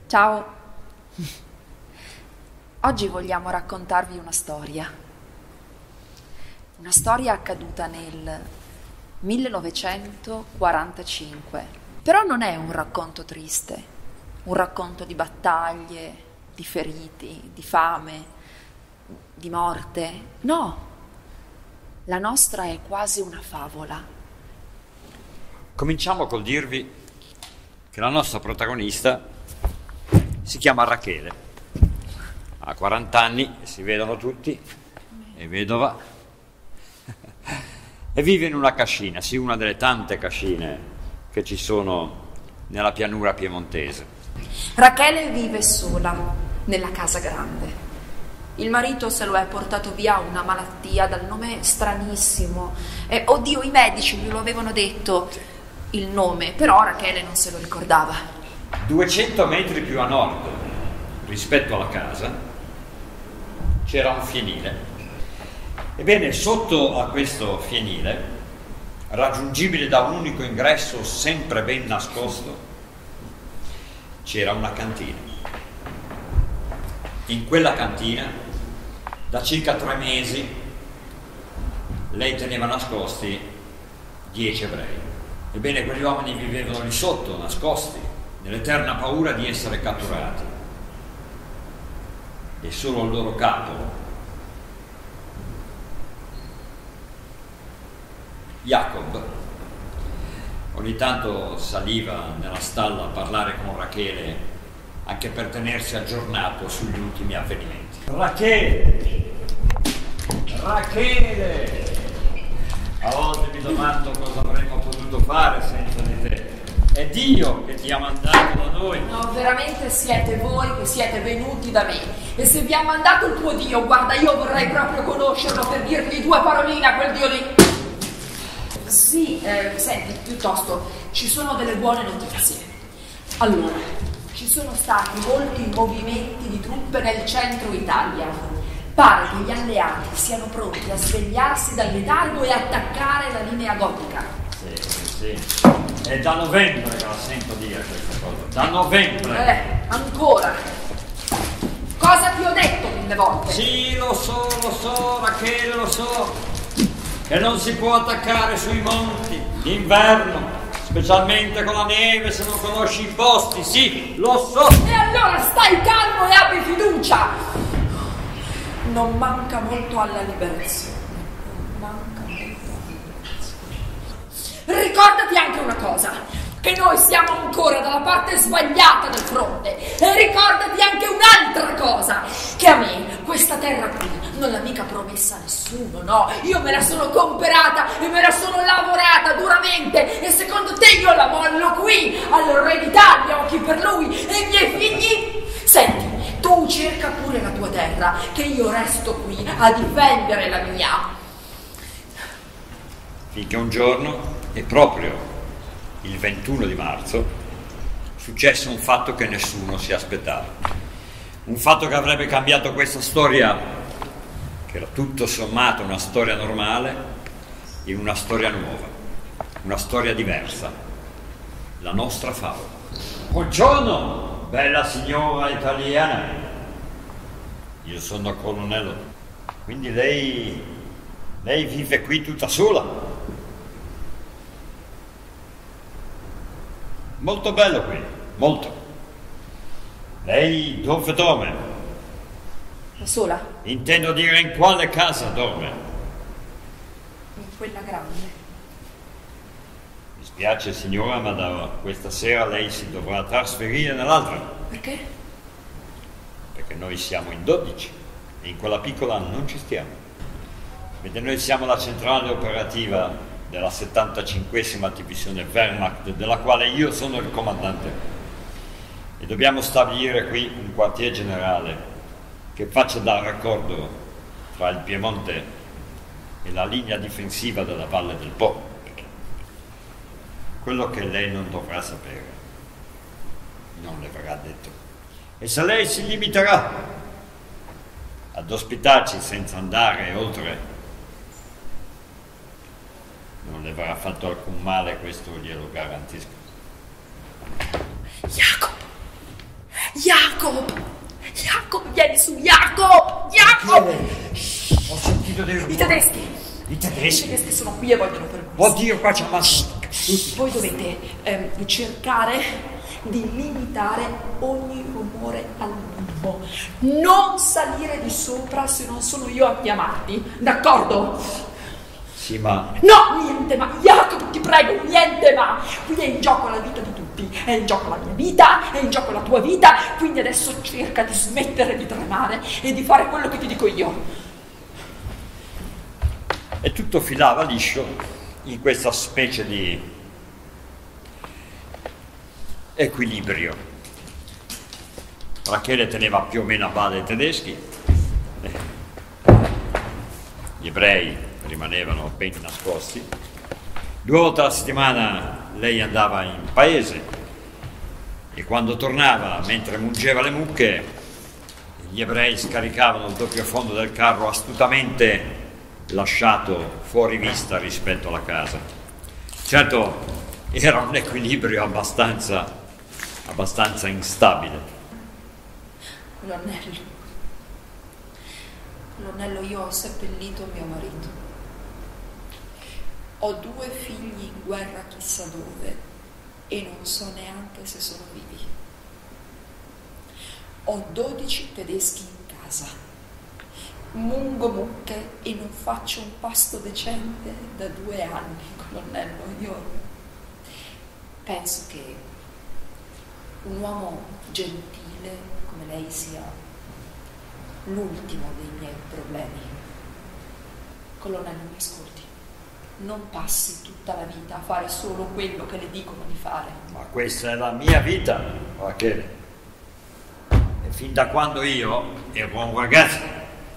Ciao! Oggi vogliamo raccontarvi una storia accaduta nel 1945. Però non è un racconto triste, un racconto di battaglie, di feriti, di fame, di morte. No, la nostra è quasi una favola. Cominciamo col dirvi che la nostra protagonista si chiama Rachele, ha 40 anni, si vedono tutti, è vedova e vive in una cascina, sì, una delle tante cascine che ci sono nella pianura piemontese. Rachele vive sola nella casa grande. Il marito se lo è portato via una malattia dal nome stranissimo. Oddio, i medici glielo avevano detto il nome, però Rachele non se lo ricordava. 200 metri più a nord rispetto alla casa c'era un fienile. Ebbene, sotto a questo fienile, raggiungibile da un unico ingresso sempre ben nascosto, c'era una cantina. In quella cantina, da circa 3 mesi, lei teneva nascosti 10 ebrei. Ebbene, quegli uomini vivevano lì sotto, nascosti, nell'eterna paura di essere catturati. E solo il loro capo, Jacob, ogni tanto saliva nella stalla a parlare con Rachele, anche per tenersi aggiornato sugli ultimi avvenimenti. Rachele! A volte mi domando cosa avremmo potuto fare senza di te. È Dio che ti ha mandato da noi. No, veramente siete voi che siete venuti da me. E se vi ha mandato il tuo Dio, guarda, io vorrei proprio conoscerlo per dirgli 2 paroline a quel Dio lì. Sì, senti, piuttosto, ci sono delle buone notizie. Allora, ci sono stati molti movimenti di truppe nel centro Italia. Pare che gli alleati siano pronti a svegliarsi dal letargo e attaccare la linea gotica. Sì. È da novembre che la sento dire questa cosa. Da novembre. Ancora. Cosa ti ho detto 1000 volte? Sì, lo so, Rachele, lo so. Che non si può attaccare sui monti d'inverno, specialmente con la neve, se non conosci i posti. Sì, lo so. E allora stai calmo e abbi fiducia. Non manca molto alla liberazione. Ricordati anche una cosa, che noi siamo ancora dalla parte sbagliata del fronte. E ricordati anche un'altra cosa, che a me questa terra qui non l'ha mica promessa a nessuno, no? Io me la sono comperata e me la sono lavorata duramente, e secondo te io la mollo qui al re d'Italia o chi per lui e i miei figli? Senti, tu cerca pure la tua terra, che io resto qui a difendere la mia. Finché un giorno, e proprio il 21 di marzo, successe un fatto che nessuno si aspettava. Un fatto che avrebbe cambiato questa storia, che era tutto sommato una storia normale, in una storia nuova, una storia diversa, la nostra favola. Buongiorno, bella signora italiana. Io sono colonnello. Quindi lei vive qui tutta sola? Molto bello qui, molto. Lei dove dorme? Da sola? Intendo dire, in quale casa dorme? In quella grande. Mi spiace signora, ma da questa sera lei si dovrà trasferire nell'altra. Perché? Perché noi siamo in 12 e in quella piccola non ci stiamo. Vede, noi siamo la centrale operativa della 75esima divisione Wehrmacht, della quale io sono il comandante, e dobbiamo stabilire qui un quartier generale che faccia da raccordo tra il Piemonte e la linea difensiva della Valle del Po. Quello che lei non dovrà sapere non le verrà detto, e se lei si limiterà ad ospitarci senza andare oltre, non le verrà fatto alcun male, questo glielo garantisco. Jacob! Jacob, vieni su, Jacob! Jacob! Ho sentito dei rumori. I tedeschi! I tedeschi? I tedeschi sono qui e vogliono fermarsi. Oddio, qua ci ammazzano tutti. Voi dovete cercare di limitare ogni rumore al minimo. Non salire di sopra se non sono io a chiamarti, d'accordo? Sì, ma... No, niente ma, Jacob, ti prego, niente ma. Qui è in gioco la vita di tutti, è in gioco la mia vita, è in gioco la tua vita, quindi adesso cerca di smettere di tremare e di fare quello che ti dico io. E tutto filava liscio in questa specie di equilibrio. Rachele teneva più o meno a bada i tedeschi, gli ebrei rimanevano ben nascosti. 2 volte alla settimana lei andava in paese e quando tornava, mentre mungeva le mucche, gli ebrei scaricavano il doppio fondo del carro astutamente lasciato fuori vista rispetto alla casa. Certo, era un equilibrio abbastanza instabile. Colonnello, io ho seppellito mio marito. Ho 2 figli in guerra chissà dove e non so neanche se sono vivi. Ho 12 tedeschi in casa. Mungo mucche e non faccio un pasto decente da 2 anni, colonnello. Io penso che un uomo gentile come lei sia l'ultimo dei miei problemi. Colonnello, mi ascolti, non passi tutta la vita a fare solo quello che le dicono di fare. Ma questa è la mia vita, Rachele. E fin da quando io ero un ragazzo.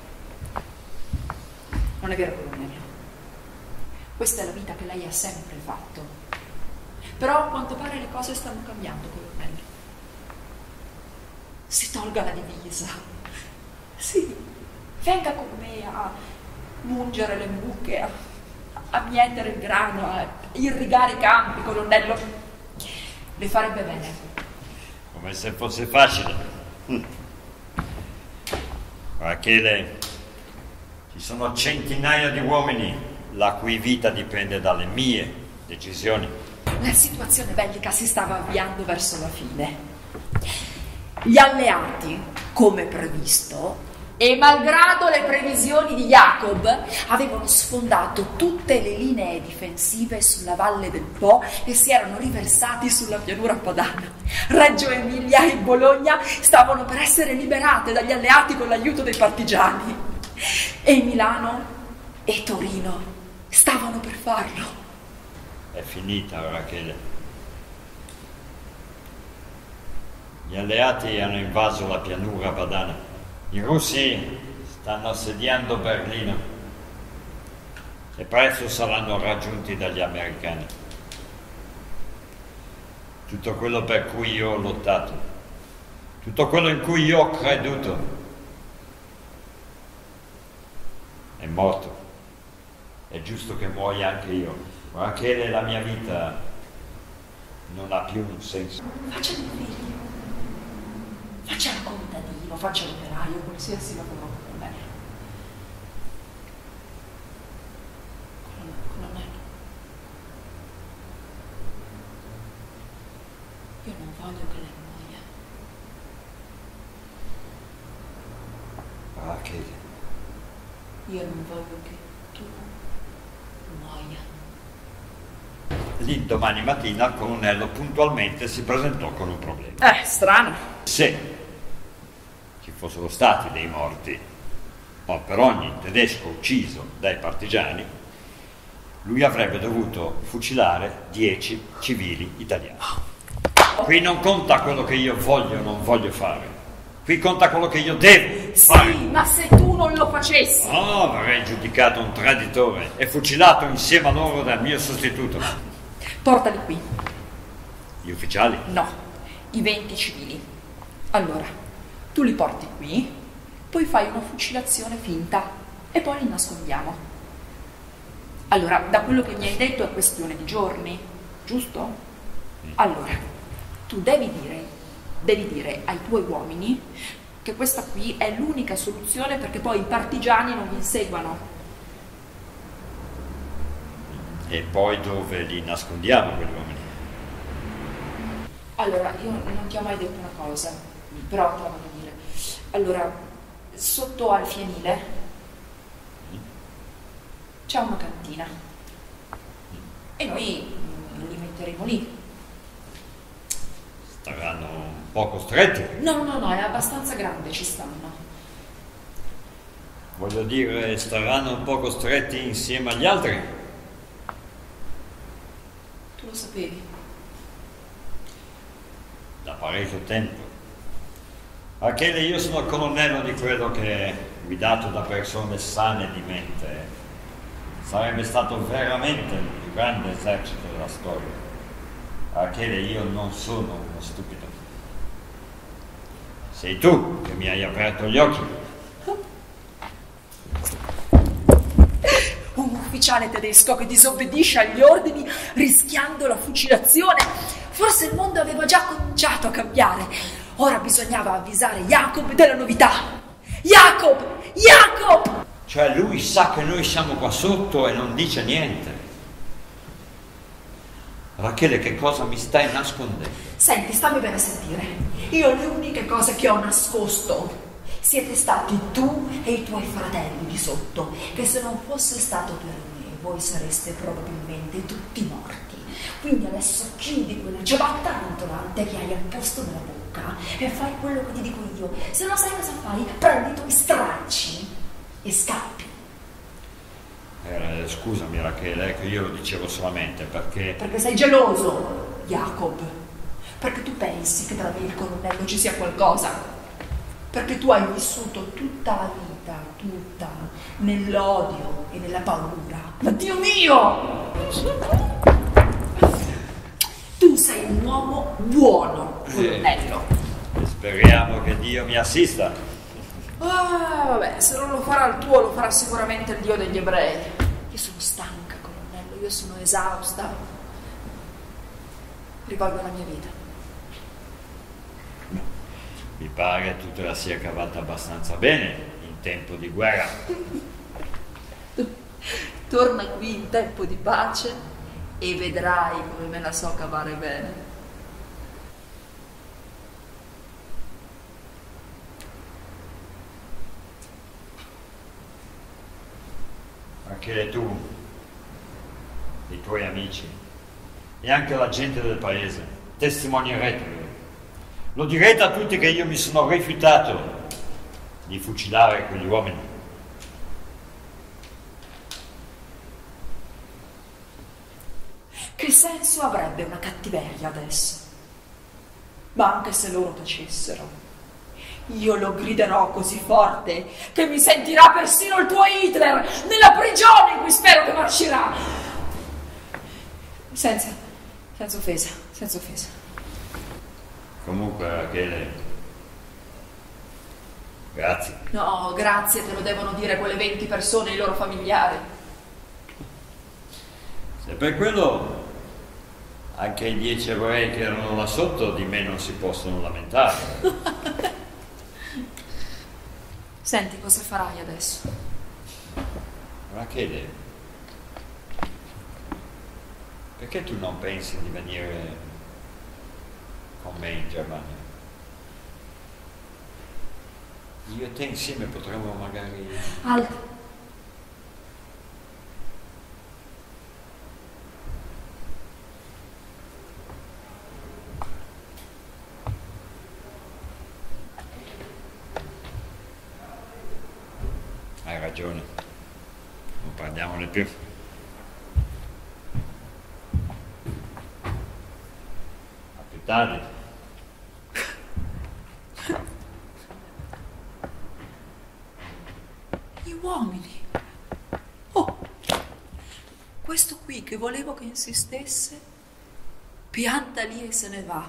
Non è vero, colonnello. Questa è la vita che lei ha sempre fatto. Però a quanto pare le cose stanno cambiando, colonnello. Si tolga la divisa. Sì, venga con me a mungere le mucche, a mietere il grano, a irrigare i campi, colonnello. Le farebbe bene. Come se fosse facile. Rachele, ci sono centinaia di uomini la cui vita dipende dalle mie decisioni. La situazione bellica si stava avviando verso la fine. Gli alleati, come previsto, e malgrado le previsioni di Jacob, avevano sfondato tutte le linee difensive sulla valle del Po e si erano riversati sulla pianura padana. Reggio Emilia e Bologna stavano per essere liberate dagli alleati con l'aiuto dei partigiani. E Milano e Torino stavano per farlo. È finita, Rachele. Gli alleati hanno invaso la pianura padana. I russi stanno assediando Berlino e presto saranno raggiunti dagli americani. Tutto quello per cui io ho lottato, tutto quello in cui io ho creduto, è morto. È giusto che muoia anche io. Rachele, la mia vita non ha più un senso. Faccia dei figli. Faccia il contadino, faccia l'operaio, qualsiasi lavoro con me. Colonnello, io non voglio che lei muoia. Rachele. Io non voglio che tu muoia. L'indomani mattina il colonnello puntualmente si presentò con un problema. Strano. Se ci fossero stati dei morti, o per ogni tedesco ucciso dai partigiani, lui avrebbe dovuto fucilare 10 civili italiani. Qui non conta quello che io voglio o non voglio fare, qui conta quello che io devo fare. Sì, ma se tu non lo facessi... Oh, avrei giudicato un traditore e fucilato insieme a loro dal mio sostituto. Portali qui. Gli ufficiali? No, i 20 civili. Allora, tu li porti qui, poi fai una fucilazione finta e poi li nascondiamo. Allora, da quello che mi hai detto è questione di giorni, giusto? Allora, tu devi dire devi dire ai tuoi uomini che questa qui è l'unica soluzione perché poi i partigiani non vi inseguano. E poi dove li nascondiamo quegli uomini? Allora, io non ti ho mai detto una cosa, però te la voglio dire. Allora, sotto al fienile c'è una cantina e noi li metteremo lì. Staranno un po' costretti. No, è abbastanza grande, ci stanno. Voglio dire, staranno un po' costretti insieme agli altri. Tu lo sapevi? Da parecchio tempo. Achille, io sono colonnello di quello che è guidato da persone sane di mente. Sarebbe stato veramente il più grande esercito della storia. Achille, io non sono uno stupido. Sei tu che mi hai aperto gli occhi. Un ufficiale tedesco che disobbedisce agli ordini rischiando la fucilazione. Forse il mondo aveva già cominciato a cambiare. Ora bisognava avvisare Jacob della novità. Jacob! Cioè lui sa che noi siamo qua sotto e non dice niente. Rachele, che cosa mi stai nascondendo? Senti, stammi bene a sentire. Io le uniche cose che ho nascosto siete stati tu e i tuoi fratelli di sotto, che se non fosse stato per me voi sareste probabilmente tutti morti. Quindi adesso chiudi quella ciabatta rantolante che hai al posto nella bocca e fai quello che ti dico io. Se non sai cosa fai, prendi i tuoi stracci e scappi. Scusami Rachele, ecco, io lo dicevo solamente perché... Perché sei geloso, Jacob. Perché tu pensi che tra me e il colonnello ci sia qualcosa. Perché tu hai vissuto tutta la vita, tutta, nell'odio e nella paura. Ma Dio mio! Tu sei un uomo buono, colonnello. Speriamo che Dio mi assista. Ah, vabbè, se non lo farà il tuo, lo farà sicuramente il Dio degli ebrei. Io sono stanca, colonnello, io sono esausta. Rivolgo la mia vita. Mi pare che tu te la sia cavata abbastanza bene in tempo di guerra. Torna qui in tempo di pace e vedrai come me la so cavare bene. Anche tu, i tuoi amici e anche la gente del paese testimonierete. Lo direte a tutti che io mi sono rifiutato di fucilare quegli uomini. Che senso avrebbe una cattiveria adesso? Ma anche se loro tacessero, io lo griderò così forte che mi sentirà persino il tuo Hitler nella prigione in cui spero che marcirà. Senza offesa. Comunque, Rachele, grazie. No, grazie, te lo devono dire quelle 20 persone e i loro familiari. Se per quello anche i 10 ebrei che erano là sotto di me non si possono lamentare. Senti, cosa farai adesso? Rachele, perché tu non pensi di venire con me in Germania? Io e te insieme potremmo magari... Hai ragione, non parliamone più. A più tardi. Gli uomini. Oh, questo qui che volevo che insistesse, pianta lì e se ne va.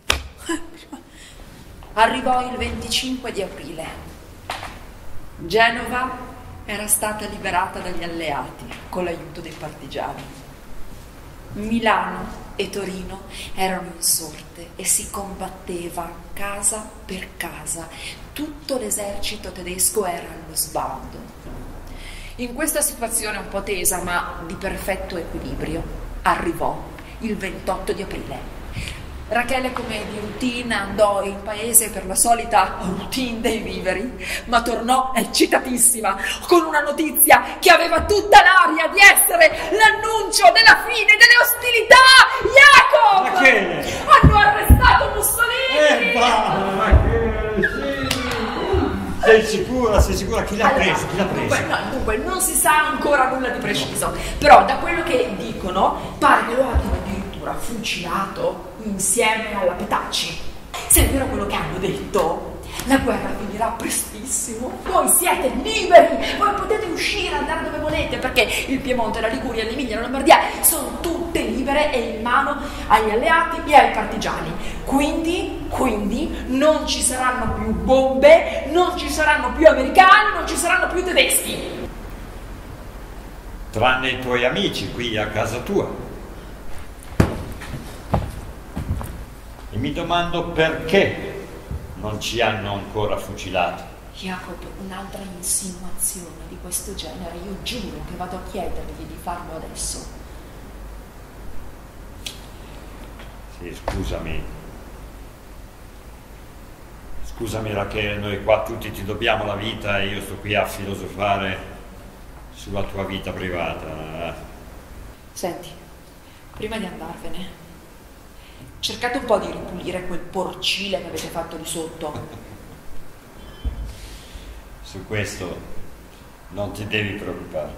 Arrivò il 25 di aprile. Genova era stata liberata dagli alleati con l'aiuto dei partigiani. Milano e Torino erano insorte e si combatteva casa per casa. Tutto l'esercito tedesco era allo sbando. In questa situazione un po' tesa, ma di perfetto equilibrio, arrivò il 28 di aprile. Rachele, come di routine, andò in paese per la solita routine dei viveri, ma tornò eccitatissima con una notizia che aveva tutta l'aria di essere l'annuncio della fine delle ostilità. Jacob! Rachele! Hanno arrestato Mussolini! Rachele, sì! Sei sicura? Sei sicura? Chi l'ha preso? Chi l'ha preso? Dunque, non si sa ancora nulla di preciso, però da quello che dicono pare che lo abbiano addirittura fucilato insieme alla Petacci. Se è vero quello che hanno detto, la guerra finirà prestissimo. Voi siete liberi, voi potete uscire, andare dove volete, perché il Piemonte, la Liguria, l'Emilia, la Lombardia sono tutte libere e in mano agli alleati e ai partigiani. Quindi non ci saranno più bombe, non ci saranno più americani, non ci saranno più tedeschi. Tranne i tuoi amici qui a casa tua. E mi domando perché non ci hanno ancora fucilati. Jacob, un'altra insinuazione di questo genere, io giuro che vado a chiedergli di farlo adesso. Sì, scusami Rachele, noi qua tutti ti dobbiamo la vita e io sto qui a filosofare sulla tua vita privata. Senti, prima di andarvene, cercate un po' di ripulire quel porcile che avete fatto di sotto. Su questo non ti devi preoccupare.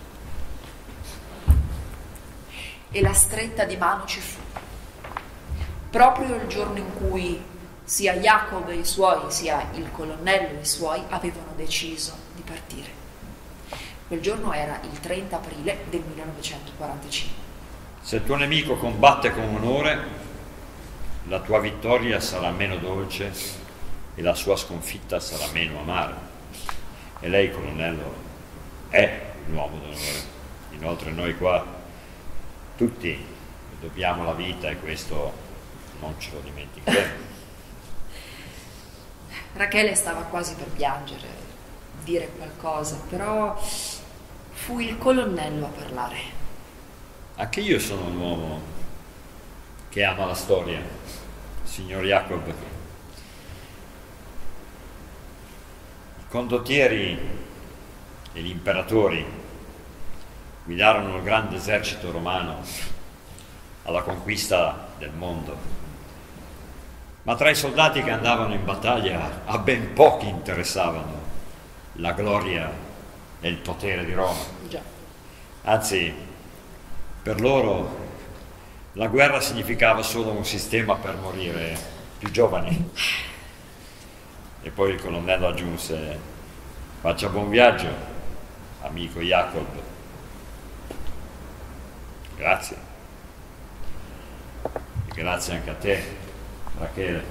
E la stretta di mano ci fu. Proprio il giorno in cui sia Jacob e i suoi, sia il colonnello e i suoi avevano deciso di partire. Quel giorno era il 30 aprile del 1945. Se il tuo nemico combatte con onore, la tua vittoria sarà meno dolce e la sua sconfitta sarà meno amara. E lei, colonnello, è un uomo d'onore. Inoltre noi qua tutti dobbiamo la vita e questo non ce lo dimenticheremo. Rachele stava quasi per piangere, dire qualcosa, però fu il colonnello a parlare. Anche io sono un uomo che ama la storia, signor Jacob. I condottieri e gli imperatori guidarono il grande esercito romano alla conquista del mondo. Ma tra i soldati che andavano in battaglia a ben pochi interessavano la gloria e il potere di Roma. Già. Anzi, per loro la guerra significava solo un sistema per morire più giovani. E poi il colonnello aggiunse: faccia buon viaggio, amico Jacob. Grazie. E grazie anche a te, Rachele,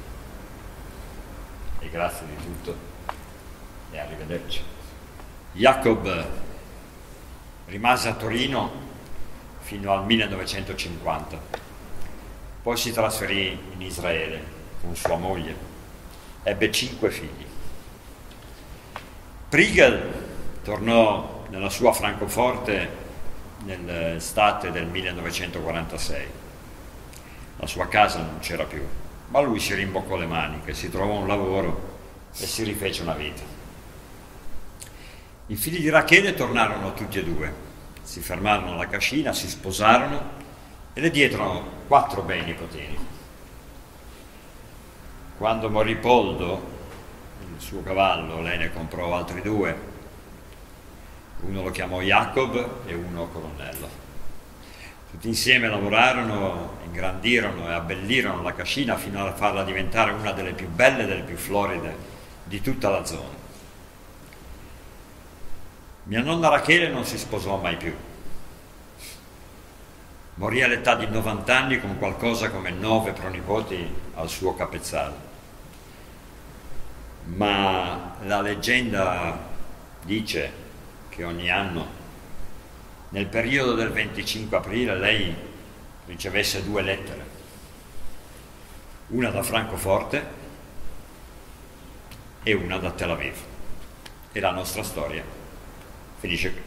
e grazie di tutto e arrivederci. Jacob rimase a Torino fino al 1950, poi si trasferì in Israele con sua moglie, ebbe 5 figli. Priegel tornò nella sua Francoforte nell'estate del 1946. La sua casa non c'era più, ma lui si rimboccò le maniche, si trovò un lavoro e si rifece una vita. I figli di Rachele tornarono tutti e due, si fermarono alla cascina, si sposarono e le diedero 4 bei nipotini. Quando morì Poldo, il suo cavallo, lei ne comprò altri 2. Uno lo chiamò Jacob e uno Colonnello. Tutti insieme lavorarono, ingrandirono e abbellirono la cascina fino a farla diventare una delle più belle e delle più floride di tutta la zona. Mia nonna Rachele non si sposò mai più. Morì all'età di 90 anni con qualcosa come 9 pronipoti al suo capezzale. Ma la leggenda dice che ogni anno, nel periodo del 25 aprile, lei ricevesse 2 lettere, una da Francoforte e una da Tel Aviv. E la nostra storia finisce qui.